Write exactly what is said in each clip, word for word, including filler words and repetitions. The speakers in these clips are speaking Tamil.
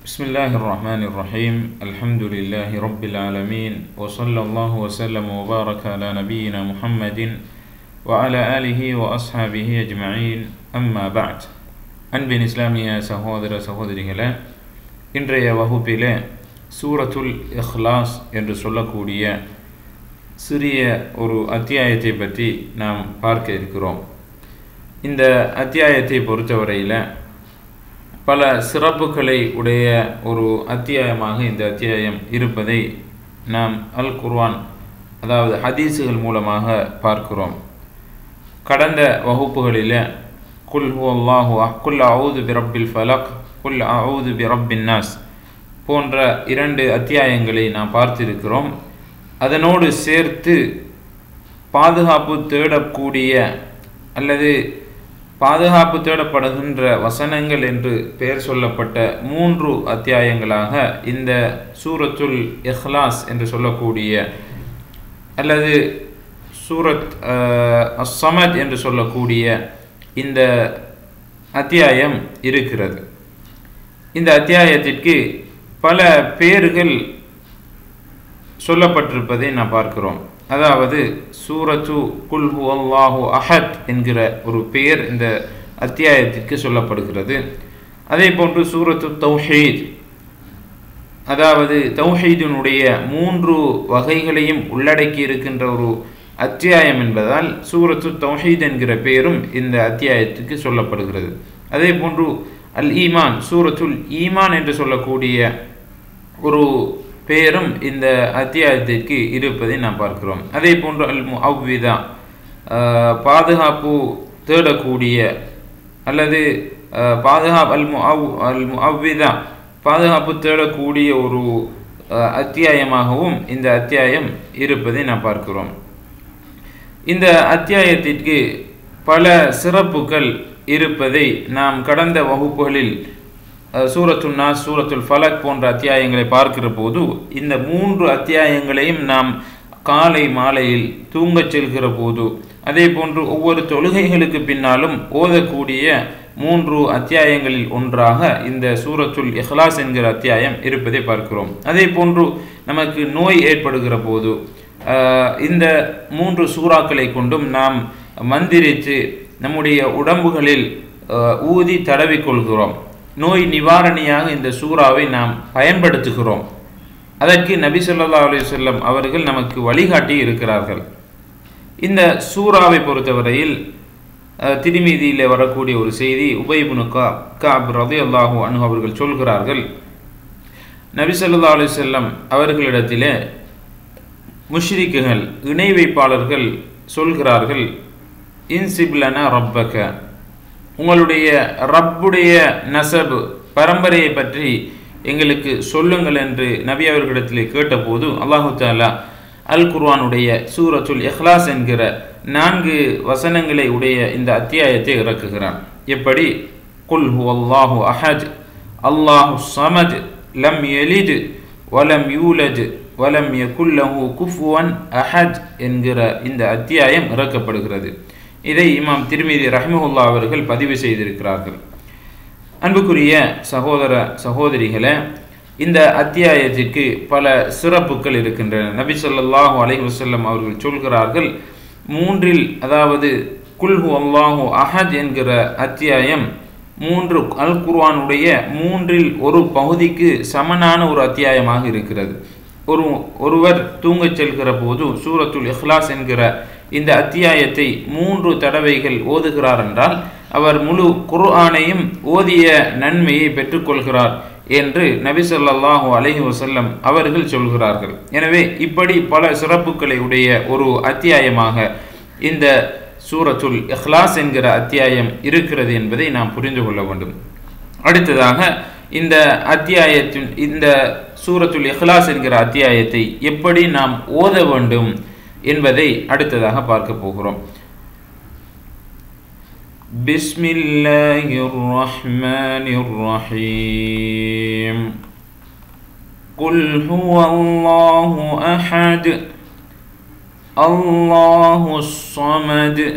بسم الله الرحمن الرحيم الحمد لله رب العالمين وصلى الله وسلم وبارك على نبينا محمد وعلى آله وأصحابه أجمعين أما بعد அன்பின் இஸ்லாமிய சகோதர சகோதரிகளே, இன்றைய வகுப்பிலே சூரத்துல் இஹ்லாஸ் என்று சொல்லக்கூடிய சிறிய ஒரு அத்தியாயத்தை பற்றி நாம் பார்க்க இருக்கிறோம். இந்த அத்தியாயத்தை பொறுத்தவரையில் பல சிறப்புகளை உடைய ஒரு அத்தியாயமாக இந்த அத்தியாயம் இருப்பதை நாம் அல் குர்ஆன் அதாவது ஹதீஸுகள் மூலமாக பார்க்கிறோம். கடந்த வகுப்புகளில் குல் ஹுவல்லாஹு குல் அஊது பிரப்பில் ஃபலக் குல் அஊது பிரப்பின் நாஸ் போன்ற இரண்டு அத்தியாயங்களை நாம் பார்த்திருக்கிறோம். அதனோடு சேர்த்து பாதுகாப்பு தேடக்கூடிய அல்லது பாதுகாப்பு தேடப்படுகின்ற வசனங்கள் என்று பெயர் சொல்லப்பட்ட மூன்று அத்தியாயங்களாக இந்த சூரத்துல் இஹ்லாஸ் என்று சொல்லக்கூடிய அல்லது சூரத் அஸ்-ஸமத் என்று சொல்லக்கூடிய இந்த அத்தியாயம் இருக்கிறது. இந்த அத்தியாயத்திற்கு பல பெயர்கள் சொல்லப்பட்டிருப்பதை நாம் பார்க்கிறோம். அதாவது சூரத்து குல் ஹுவல்லாஹு அஹத் என்கிற ஒரு பெயர் இந்த அத்தியாயத்திற்கு சொல்லப்படுகிறது. அதே போன்று சூரத்து தௌஹீத், அதாவது தௌஹீதினுடைய மூன்று வகைகளையும் உள்ளடக்கி இருக்கின்ற ஒரு அத்தியாயம் என்பதால் சூரத்து தௌஹீத் என்கிற பெயரும் இந்த அத்தியாயத்துக்கு சொல்லப்படுகிறது. அதே போன்று அல் ஈமான், சூரத்துல் ஈமான் என்று சொல்லக்கூடிய ஒரு பெயரும் இந்த அத்தியாயத்திற்கு இருப்பதை நாம் பார்க்கிறோம். அதே போன்று அல் முஅவ்விதா, பாதுகாப்பு தேடக்கூடிய அல்லது பாதுகாப்பு அல் முஅவ் அல் முஅவ்விதா பாதுகாப்பு தேடக்கூடிய ஒரு அத்தியாயமாகவும் இந்த அத்தியாயம் இருப்பதை நாம் பார்க்கிறோம். இந்த அத்தியாயத்திற்கு பல சிறப்புகள் இருப்பதை நாம் கடந்த வகுப்புகளில் சூரத்துல் நாஸ், சூரத்துல் ஃபலக் போன்ற அத்தியாயங்களை பார்க்கிற போது இந்த மூன்று அத்தியாயங்களையும் நாம் காலை மாலையில் தூங்கச் செல்கிற போது, அதே போன்று ஒவ்வொரு தொழுகைகளுக்கு பின்னாலும் ஓதக்கூடிய மூன்று அத்தியாயங்களில் ஒன்றாக இந்த சூரத்துல் இஹ்லாஸ் என்கிற அத்தியாயம் இருப்பதை பார்க்கிறோம். அதே போன்று நமக்கு நோய் ஏற்படுகிற போது இந்த மூன்று சூறாக்களை கொண்டும் நாம் மந்திரித்து நம்முடைய உடம்புகளில் ஊதி தடவிக்கொள்கிறோம். நோய் நிவாரணியாக இந்த சூறாவை நாம் பயன்படுத்துகிறோம். அதற்கு நபி ஸல்லல்லாஹு அலைஹி வஸல்லம் அவர்கள் நமக்கு வழிகாட்டி இருக்கிறார்கள். இந்த சூறாவை பொறுத்தவரையில் திர்மிதியிலே வரக்கூடிய ஒரு செய்தி, உபை இப்னு கஅப் ரலியல்லாஹு அன்ஹு அவர்கள் சொல்கிறார்கள், நபி ஸல்லல்லாஹு அலைஹி வஸல்லம் அவர்களிடத்திலே முஷ்ரிக்குகள், இணை வைப்பாளர்கள் சொல்கிறார்கள், இன்சிப்லனா ரப்பக, உங்களுடைய ரப்புடைய நசபு பரம்பரையை பற்றி எங்களுக்கு சொல்லுங்கள் என்று நபி அவர்களிடத்திலே கேட்டபோது அல்லாஹு தஆலா அல் குர்ஆனுடைய சூரத்துல் இஹ்லாஸ் என்கிற நான்கு வசனங்களை உடைய இந்த அத்தியாயத்தை இறக்குகிறான். எப்படி? குல் ஹுவல்லாஹு அஹத் அல்லாஹு ஸமத் லம் யலித் வலம் யூலத் வலம் யகுல் லஹு குஃபுவன் அஹத் என்கிற இந்த அத்தியாயம் இறக்கப்படுகிறது. இதை இமாம் திர்மிதி ரஹ்மஹுல்லாஹ் அவர்கள் பதிவு செய்திருக்கிறார்கள். அன்புக்குரிய சகோதர சகோதரிகளே, இந்த அத்தியாயத்திற்கு பல சிறப்புகள் இருக்கின்றன. நபி ஸல்லல்லாஹு அலைஹி வஸல்லம் அவர்கள் சொல்கிறார்கள், மூன்றில் அதாவது குல் ஹுவல்லாஹு அஹத் என்கிற அத்தியாயம் மூன்று அல் குர்ஆனுடைய மூன்றில் ஒரு பகுதிக்கு சமனான ஒரு அத்தியாயமாக இருக்கிறது. ஒரு ஒருவர் தூங்கச் செல்கிற போது சூரத்துல் இஹ்லாஸ் என்கிற இந்த அத்தியாயத்தை மூன்று தடவைகள் ஓதுகிறார் என்றால் அவர் முழு குர்ஆனையும் ஓதிய நன்மையை பெற்றுக்கொள்கிறார் என்று நபி ஸல்லல்லாஹு அலைஹி வஸல்லம் அவர்கள் சொல்கிறார்கள். எனவே இப்படி பல சிறப்புகளை உடைய ஒரு அத்தியாயமாக இந்த சூரத்துல் இஹ்லாஸ் என்கிற அத்தியாயம் இருக்கிறது என்பதை நாம் புரிந்து கொள்ள வேண்டும். அடுத்ததாக இந்த அத்தியாயத்தின் இந்த சூரத்துல் இஹ்லாஸ் என்கிற அத்தியாயத்தை எப்படி நாம் ஓத வேண்டும் என்பதை அடுத்ததாக பார்க்க போகிறோம். பிஸ்மில்லாஹிர் ரஹ்மானிர் ரஹீம். குல் ஹுவல்லாஹு அஹத் அல்லாஹுஸ் ஸமத்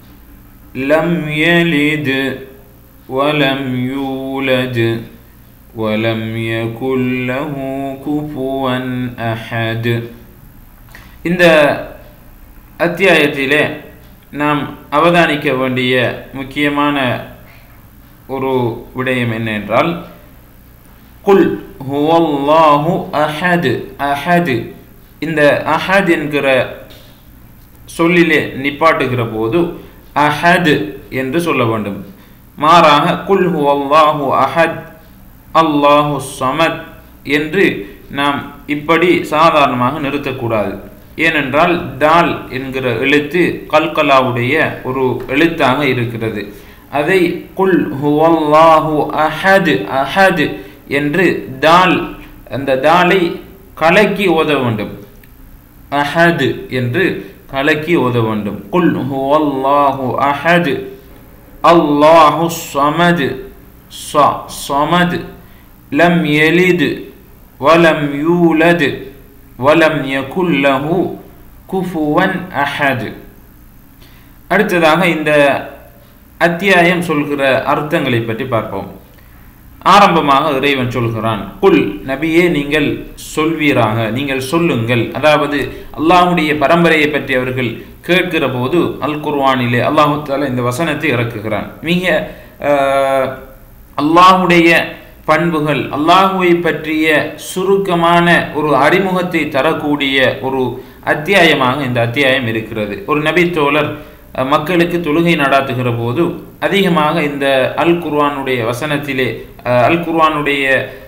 லம் யலித் வலம் யூலத் வலம் யகுல் லஹு குஃபுவன் அஹத். இந்த அத்தியாயத்திலே நாம் அவதானிக்க வேண்டிய முக்கியமான ஒரு விடயம் என்னென்றால், குல் ஹுவல்லாஹு அஹத். அஹத், இந்த அஹத் என்கிற சொல்லிலே நிப்பாட்டுகிற போது அஹத் என்று சொல்ல வேண்டும். மாறாக குல் ஹுவல்லாஹு அஹத் அல்லாஹு ஸமத் என்று நாம் இப்படி சாதாரணமாக நிறுத்தக்கூடாது. ஏனென்றால் தால் என்கிற எழுத்து கல்கலாவுடைய ஒரு எழுத்தாக இருக்கிறது. அதை குல் ஹுவல்லாஹு அஹத் அஹத் என்று தால், அந்த தாலை கலக்கி ஓத வேண்டும். அஹத் என்று கலக்கி ஓத வேண்டும். குல் ஹுவல்லாஹு அஹத் அல்லாஹு ஸமத் ஸமத் லம் யலித் வலம் யூலத் வலம் யகுல் லஹு குஃபுவன் அஹத். அடுத்ததாக இந்த அத்தியாயம் சொல்கிற அர்த்தங்களை பற்றி பார்ப்போம். ஆரம்பமாக இறைவன் சொல்கிறான், குல் நபியே நீங்கள் சொல்வீராக, நீங்கள் சொல்லுங்கள். அதாவது அல்லாஹுடைய பரம்பரையை பற்றி அவர்கள் கேட்கிற போது அல் குர்ஆனிலே அல்லாஹு தஆலா இந்த வசனத்தை இறக்குகிறான். மிக அல்லாஹுடைய பண்புகள், அல்லாஹுவை பற்றிய சுருக்கமான ஒரு அறிமுகத்தை தரக்கூடிய ஒரு அத்தியாயமாக இந்த அத்தியாயம் இருக்கிறது. ஒரு நபி தோழர் மக்களுக்கு தொழுகை நடாத்துகிற போது அதிகமாக இந்த அல் குர்ஆனுடைய வசனத்திலே, அல் குர்ஆனுடைய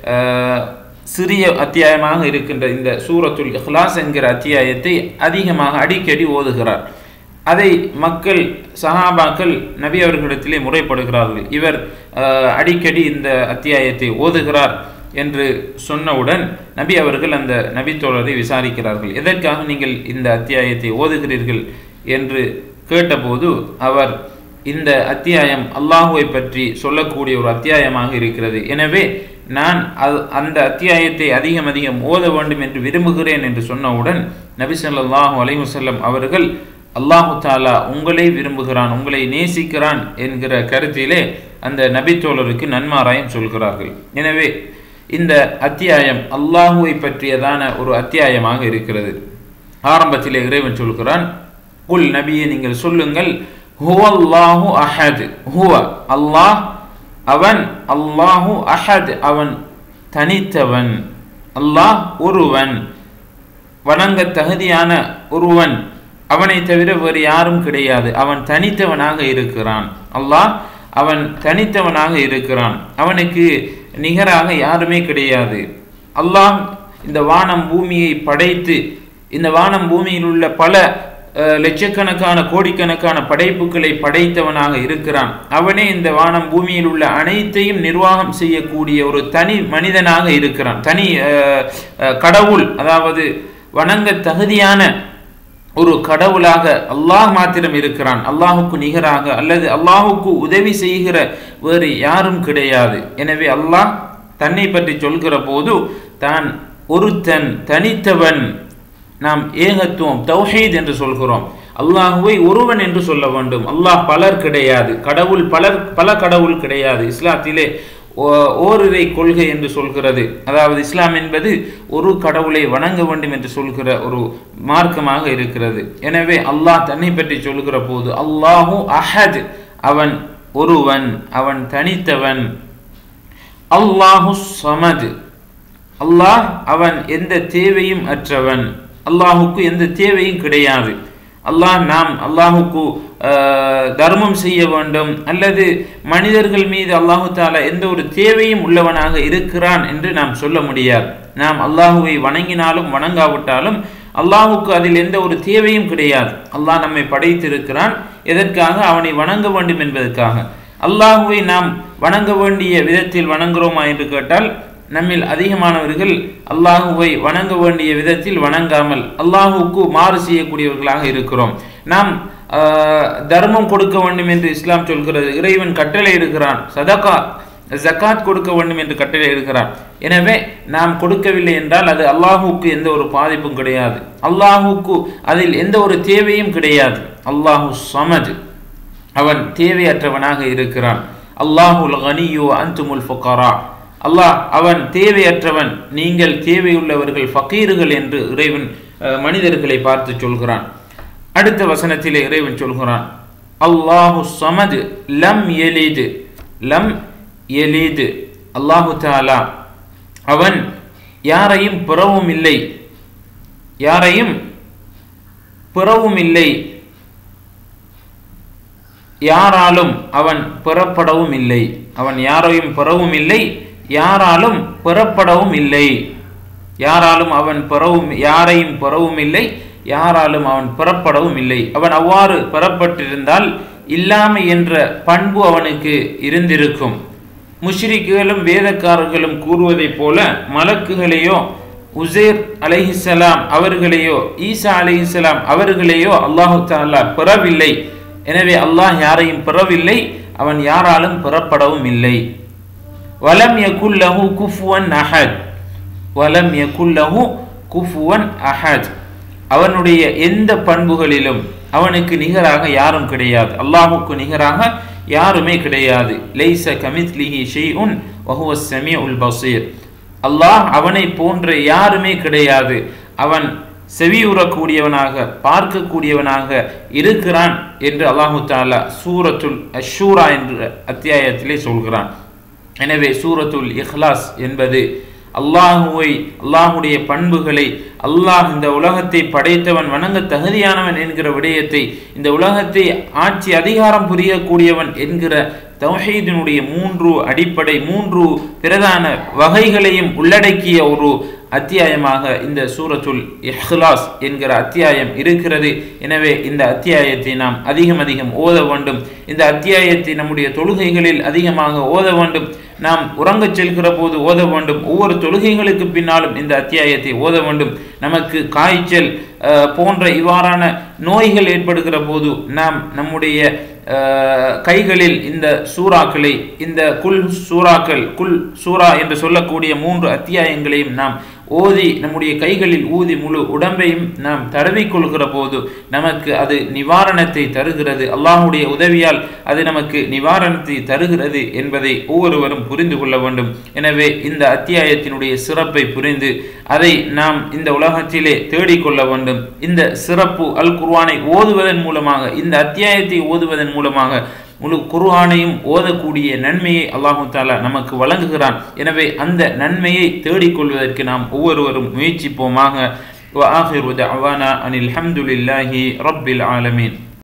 சிறிய அத்தியாயமாக இருக்கின்ற இந்த சூரத்துல் இஹ்லாஸ் என்கிற அத்தியாயத்தை அதிகமாக அடிக்கடி ஓதுகிறார். அதை மக்கள் சஹாபாக்கள் நபி அவர்களிடத்திலே முறைப்படுகிறார்கள். இவர் அடிக்கடி இந்த அத்தியாயத்தை ஓதுகிறார் என்று சொன்னவுடன் நபி அவர்கள் அந்த நபி தோழரை விசாரிக்கிறார்கள். எதற்காக நீங்கள் இந்த அத்தியாயத்தை ஓதுகிறீர்கள் என்று கேட்டபோது அவர், இந்த அத்தியாயம் அல்லாஹுவை பற்றி சொல்லக்கூடிய ஒரு அத்தியாயமாக இருக்கிறது, எனவே நான் அது அந்த அத்தியாயத்தை அதிகம் அதிகம் ஓத வேண்டும் என்று விரும்புகிறேன் என்று சொன்னவுடன் நபி ஸல்லல்லாஹு அலைஹி வஸல்லம் அவர்கள், அல்லாஹு தாலா உங்களை விரும்புகிறான், உங்களை நேசிக்கிறான் என்கிற கருத்திலே அந்த நபி தோழருக்கு நன்மாராயம் சொல்கிறார்கள். எனவே இந்த அத்தியாயம் அல்லாஹுவை பற்றியதான ஒரு அத்தியாயமாக இருக்கிறது. ஆரம்பத்திலே இறைவன் சொல்கிறான், குல் நபியே நீங்கள் சொல்லுங்கள், ஹுவல்லாஹு அஹத். ஹுவ அல்லாஹ், அவன், அல்லாஹு அஹத் அவன் தனித்தவன், அல்லாஹ் ஒருவன், வணங்க தகுதியான ஒருவன், அவனை தவிர வேறு யாரும் கிடையாது, அவன் தனித்தவனாக இருக்கிறான். அல்லாஹ் அவன் தனித்தவனாக இருக்கிறான், அவனுக்கு நிகராக யாருமே கிடையாது. அல்லாஹ் இந்த வானம் பூமியை படைத்து, இந்த வானம் பூமியில் உள்ள பல லட்சக்கணக்கான கோடிக்கணக்கான படைப்புகளை படைத்தவனாக இருக்கிறான். அவனே இந்த வானம் பூமியில் உள்ள அனைத்தையும் நிர்வாகம் செய்யக்கூடிய ஒரு தனி மனிதனாக இருக்கிறான், தனி கடவுள், அதாவது வணங்க தகுதியான ஒரு கடவுளாக அல்லாஹ் மாத்திரம் இருக்கிறான். அல்லாஹுக்கு நிகராக அல்லது அல்லாஹுக்கு உதவி செய்கிற வேறு யாரும் கிடையாது. எனவே அல்லாஹ் தன்னை பற்றி சொல்கிற போது தான் ஒருத்தன், தனித்தவன். நாம் ஏகத்துவம், தௌஹீத் என்று சொல்கிறோம். அல்லாஹுவை ஒருவன் என்று சொல்ல வேண்டும். அல்லாஹ் பலர் கிடையாது, கடவுள் பலர், பல கடவுள் கிடையாது. இஸ்லாத்திலே ஓரிரை கொள்கை என்று சொல்கிறது. அதாவது இஸ்லாம் என்பது ஒரு கடவுளை வணங்க வேண்டும் என்று சொல்கிற ஒரு மார்க்கமாக இருக்கிறது. எனவே அல்லாஹ் தன்னை பற்றி சொல்கிற போது அல்லாஹு அஹத், அவன் ஒருவன், அவன் தனித்தவன். அல்லாஹு ஸமத், அல்லாஹ் அவன் எந்த தேவையும் அற்றவன், அல்லாஹுக்கு எந்த தேவையும் கிடையாது. அல்லாஹ் நாம் அல்லாஹுக்கு தர்மம் செய்ய வேண்டும் அல்லது மனிதர்கள் மீது அல்லாஹு தாலா எந்த ஒரு தேவையும் உள்ளவனாக இருக்கிறான் என்று நாம் சொல்ல முடியாது. நாம் அல்லாஹுவை வணங்கினாலும் வணங்காவிட்டாலும் அல்லாஹுக்கு அதில் எந்த ஒரு தேவையும் கிடையாது. அல்லாஹ் நம்மை படைத்திருக்கிறான் எதற்காக? அவனை வணங்க வேண்டும் என்பதற்காக. அல்லாஹுவை நாம் வணங்க வேண்டிய விதத்தில் வணங்குகிறோமா என்று கேட்டால் நம்மில் அதிகமானவர்கள் அல்லாஹுவை வணங்க வேண்டிய விதத்தில் வணங்காமல் அல்லாஹுக்கு மாறு செய்யக்கூடியவர்களாக இருக்கிறோம். நாம் தர்மம் கொடுக்க வேண்டும் என்று இஸ்லாம் சொல்கிறது, இறைவன் கட்டளை இருக்கிறான், சதகா ஜகாத் கொடுக்க வேண்டும் என்று கட்டளை இருக்கிறான். எனவே நாம் கொடுக்கவில்லை என்றால் அது அல்லாஹுக்கு எந்த ஒரு பாதிப்பும் கிடையாது, அல்லாஹுக்கு அதில் எந்த ஒரு தேவையும் கிடையாது. அல்லாஹு ஸமத், அவன் தேவையற்றவனாக இருக்கிறான். அல்லாஹுல் கனியு அன்துமுல் ஃபுகரா, அல்லாஹ் அவன் தேவையற்றவன், நீங்கள் தேவையுள்ளவர்கள் ஃபகீர்கள் என்று இறைவன் மனிதர்களை பார்த்து சொல்கிறான். அடுத்த வசனத்திலே இறைவன் சொல்கிறான், அல்லாஹு ஸமத் லம் யலித் லம் யலித், அல்லாஹு தஆலா அவன் யாரையும் பிறவும் இல்லை, யாரையும் பிறவும் இல்லை, யாராலும் அவன் பெறப்படவும் இல்லை. அவன் யாரையும் பெறவும் இல்லை, யாராலும் பெறப்படவும் இல்லை. யாராலும் அவன் பெறவும் யாரையும் பெறவும் இல்லை, யாராலும் அவன் பெறப்படவும் இல்லை. அவன் அவ்வாறு பெறப்பட்டிருந்தால் இல்லாமை என்ற பண்பு அவனுக்கு இருந்திருக்கும். முஷ்ரிக்குகளும் வேதக்காரர்களும் கூறுவதைப் போல மலக்குகளையோ உசேர் அலைஹிஸ்ஸலாம் அவர்களையோ ஈசா அலைஹிஸ்ஸலாம் அவர்களையோ அல்லாஹு தஆலா பெறவில்லை. எனவே அல்லாஹ் யாரையும் பெறவில்லை, அவன் யாராலும் பெறப்படவும் இல்லை. வலம் யகுல் லஹு குஃபுவன் அஹத் வலம் யகுல் லஹு குஃபுவன் அஹத், அவனுடைய எந்த பண்புகளிலும் அவனுக்கு நிகராக யாரும் கிடையாது, அல்லாஹுக்கு நிகராக யாருமே கிடையாது. லைஸ கமித்லிஹி ஷைஉன் வஹுவஸ் ஸமீஉல் பஸீர், அல்லாஹ் அவனை போன்ற யாருமே கிடையாது, அவன் செவியுறக்கூடியவனாக பார்க்கக்கூடியவனாக இருக்கிறான் என்று அல்லாஹு தஆலா சூரத்துல் அஷூரா என்ற அத்தியாயத்திலே சொல்கிறான். எனவே சூரத்துல் இஹ்லாஸ் என்பது அல்லாஹுவை, அல்லாஹுடைய பண்புகளை, அல்லாஹ் இந்த உலகத்தை படைத்தவன், வணங்க தகுதியானவன் என்கிற விடயத்தை, இந்த உலகத்தை ஆட்சி அதிகாரம் புரியக்கூடியவன் என்கிற தௌஹீதினுடைய மூன்று அடிப்படை, மூன்று பிரதான வகைகளையும் உள்ளடக்கிய ஒரு அத்தியாயமாக இந்த சூரத்துல் இஹ்லாஸ் என்கிற அத்தியாயம் இருக்கிறது. எனவே இந்த அத்தியாயத்தை நாம் அதிகம் அதிகம் ஓத வேண்டும். இந்த அத்தியாயத்தை நம்முடைய தொழுகைகளில் அதிகமாக ஓத வேண்டும். நாம் உறங்கச் செல்கிற போது ஓத வேண்டும். ஒவ்வொரு தொழுகைகளுக்கு பின்னாலும் இந்த அத்தியாயத்தை ஓத வேண்டும். நமக்கு காய்ச்சல் போன்ற இவ்வாறான நோய்கள் ஏற்படுகிற போது நாம் நம்முடைய கைகளில் இந்த சூறாக்களை, இந்த குல் சூறாக்கள், குல் சூரா என்று சொல்லக்கூடிய மூன்று அத்தியாயங்களையும் நாம் ஓதி நம்முடைய கைகளில் ஊதி முழு உடம்பையும் நாம் தடவிக்கொள்கிற போது நமக்கு அது நிவாரணத்தை தருகிறது. அல்லாஹுடைய உதவியால் அது நமக்கு நிவாரணத்தை தருகிறது என்பதை ஒவ்வொருவரும் புரிந்து கொள்ள வேண்டும். எனவே இந்த அத்தியாயத்தினுடைய சிறப்பை புரிந்து அதை நாம் இந்த உலகத்திலே தேடிக்கொள்ள வேண்டும். இந்த சிறப்பு அல் குர்ஆனை ஓதுவதன் மூலமாக, இந்த அத்தியாயத்தை ஓதுவதன் மூலமாக முழு குர்ஆனையும் ஓதக்கூடிய நன்மையை அல்லாஹு தஆலா நமக்கு வழங்குகிறான். எனவே அந்த நன்மையை தேடிக்கொள்வதற்கு நாம் ஒவ்வொருவரும் முயற்சிப்போமாக. வ ஆகிரு தஅவானா அனில் ஹம்துலில்லாஹி ரப்பில் ஆலமீன்.